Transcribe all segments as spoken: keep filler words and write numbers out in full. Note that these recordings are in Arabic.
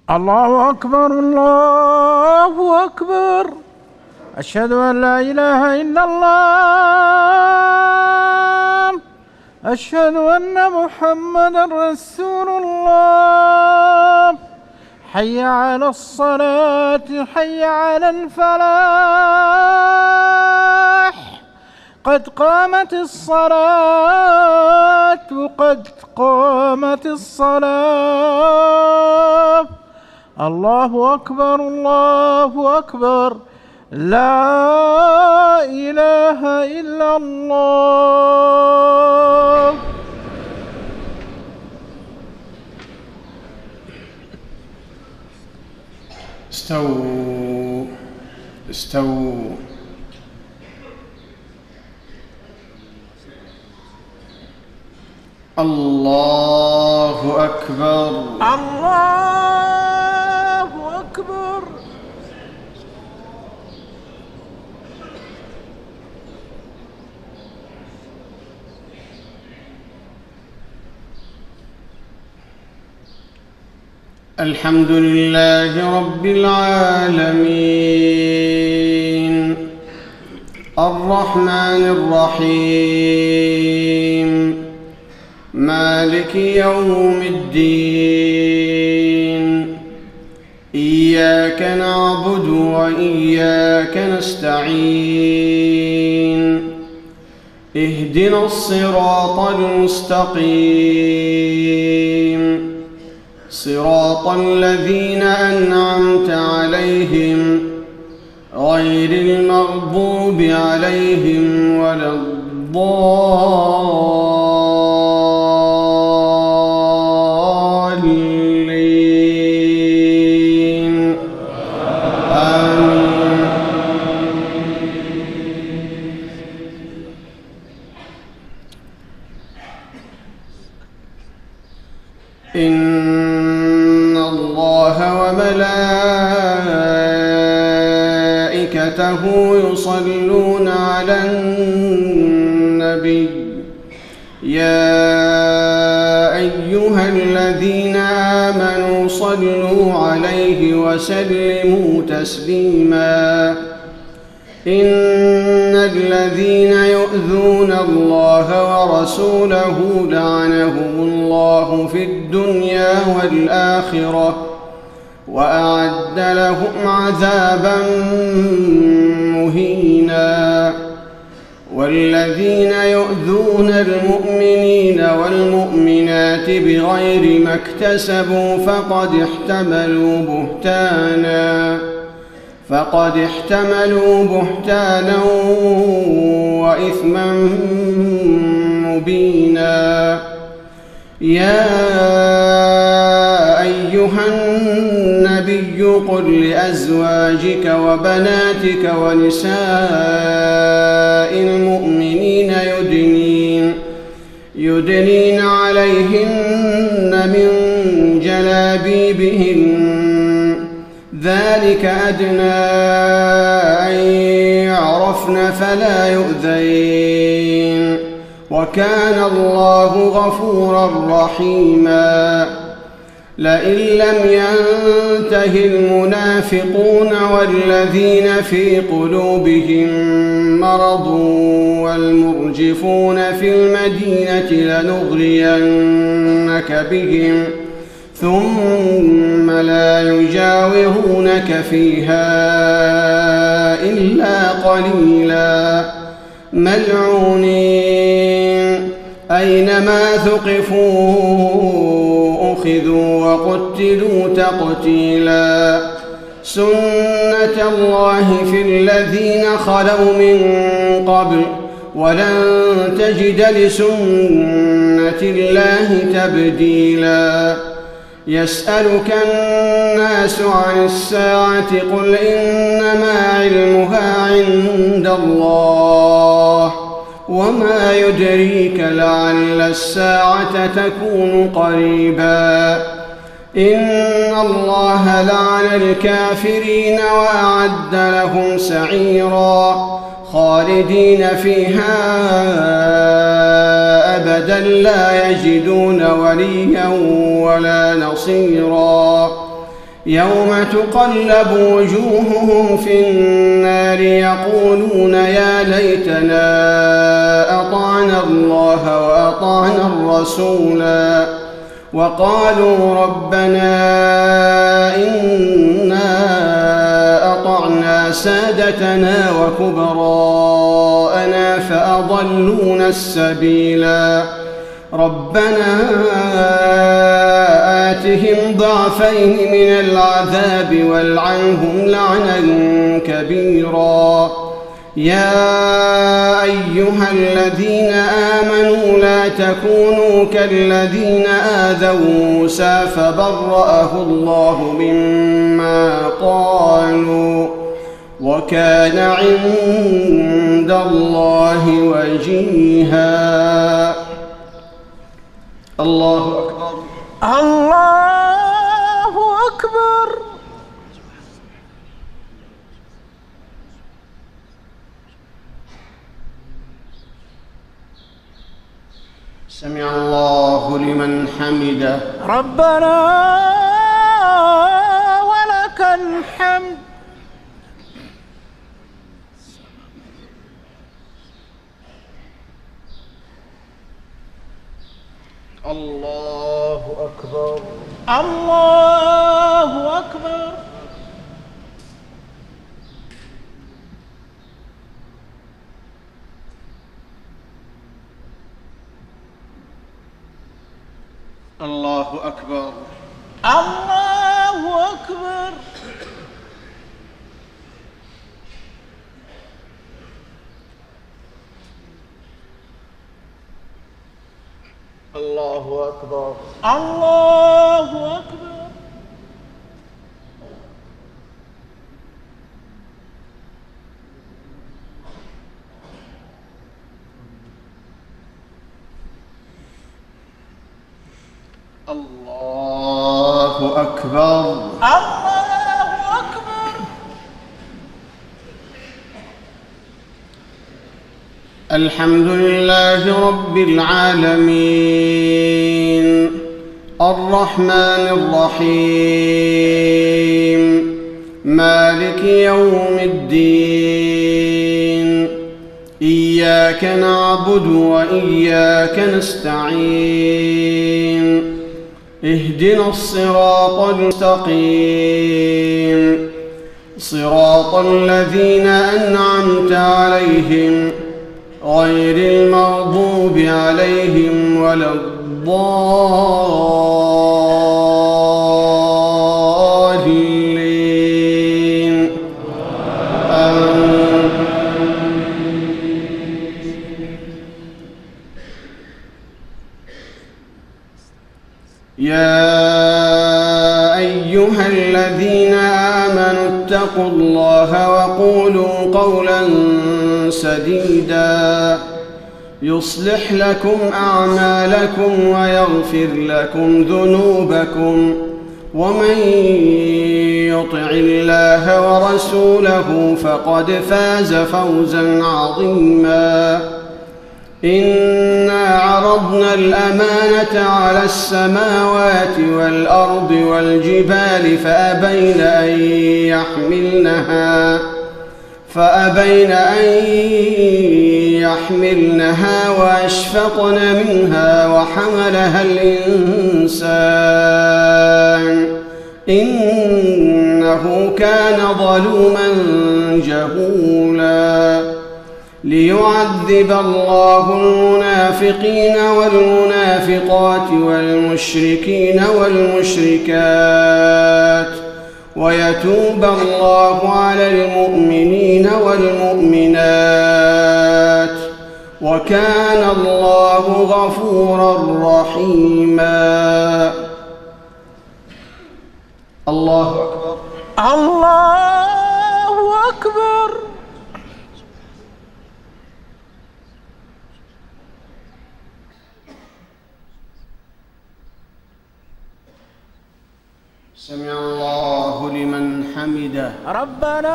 الله أكبر الله أكبر. أشهد أن لا إله إلا الله. أشهد أن محمدا رسول الله. حي على الصلاة حي على الفلاح. قد قامت الصلاة قد قامت الصلاة. الله أكبر الله أكبر. لا إله إلا الله. استووا استووا. الله أكبر الله أكبر. الحمد لله رب العالمين الرحمن الرحيم مالك يوم الدين. إياك نعبد وإياك نستعين. اهدنا الصراط المستقيم صراط الذين أنعمت عليهم غير المغضوب عليهم ولا الضالين. آمين. إن الله وملائكته يصلون على النبي يا أيها الذين آمنوا صلوا عليه وسلموا تسليما. إن الذين يؤذون الله ورسوله لعنهم الله في الدنيا والآخرة وأعد لهم عذابا مهينا. والذين يؤذون المؤمنين والمؤمنات بغير ما اكتسبوا فقد احتملوا بهتانا فقد احتملوا بهتانا وإثما مبينا. يا أيها النبي قل لأزواجك وبناتك ونساء المؤمنين يدنين يدنين عليهن من جلابيبهن ذلك أدنى أن يعرفن فلا يؤذين وكان الله غفورا رحيما. لئن لم ينته المنافقون والذين في قلوبهم مرض والمرجفون في المدينة لنغرينك بهم ثم لا يجاورونك فيها إلا قليلا ملعونين أينما ثقفوا أخذوا وقتلوا تقتيلا. سنة الله في الذين خلوا من قبل ولن تجد لسنة الله تبديلا. يسألك الناس عن الساعة قل إنما علمها عند الله وما يدريك لعل الساعة تكون قريبا. إن الله لعن الكافرين وأعد لهم سعيرا خالدين فيها أبدا لا يجدون وليا ولا نصيرا. يوم تقلب وجوههم في النار يقولون يا ليتنا أطعنا الله وأطعنا الرسولا وقالوا ربنا إنا أطعنا سادتنا وكبراءنا فأضلونا السبيلا ربنا آتهم ضعفين من العذاب والعنهم لعنا كبيرا يا أيها الذين آمنوا لا تكونوا كالذين آذوا موسى فبرأه الله مما قالوا وكان عند الله وجيها. الله أكبر. الله أكبر. سمع الله لمن حمده. ربنا ولك الحمد. الله أكبر. الله أكبر. الله أكبر. الله أكبر. الله أكبر. الله أكبر. الله أكبر. الله أكبر. الحمد لله رب العالمين الرحمن الرحيم مالك يوم الدين إياك نعبد وإياك نستعين اهدنا الصراط المستقيم صراط الذين أنعمت عليهم غير المغضوب عليهم ولا الضالين آمين. يا أيها الذين آمنوا اتقوا الله وقولوا قولا سديدا يصلح لكم أعمالكم ويغفر لكم ذنوبكم ومن يطع الله ورسوله فقد فاز فوزا عظيما. إنا عرضنا الأمانة على السماوات والأرض والجبال فأبين أن يحملنها فأبين أن يحملنها وأشفقن منها وحملها الإنسان إنه كان ظلوما جهولا. ليعذب الله المنافقين والمنافقات والمشركين والمشركات ويتوب الله على المؤمنين والمؤمنات وكان الله غفورا رحيما. الله أكبر. الله أكبر. سمع الله لمن حمده. ربنا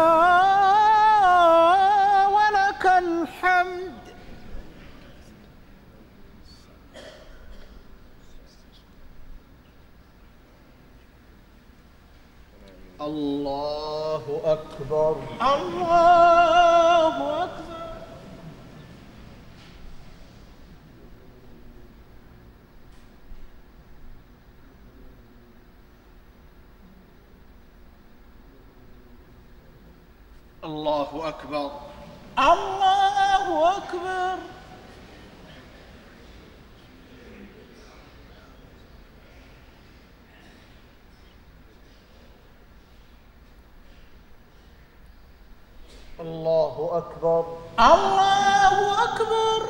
ولك الحمد. الله أكبر. الله أكبر. الله أكبر. الله أكبر. الله أكبر. الله أكبر.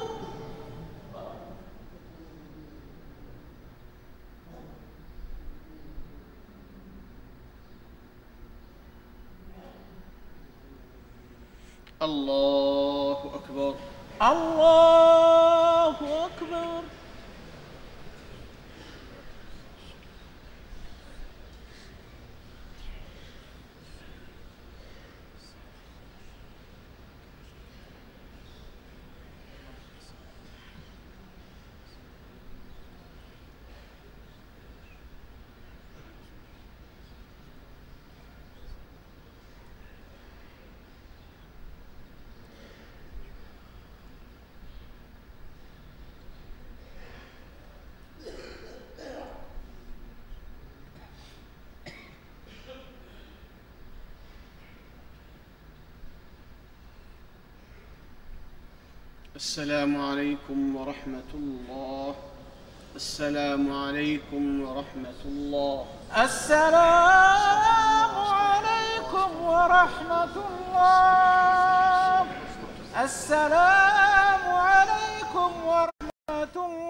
الله أكبر. الله أكبر. السلام عليكم ورحمة الله. السلام عليكم ورحمة الله. السلام عليكم ورحمة الله. السلام عليكم ورحمة الله.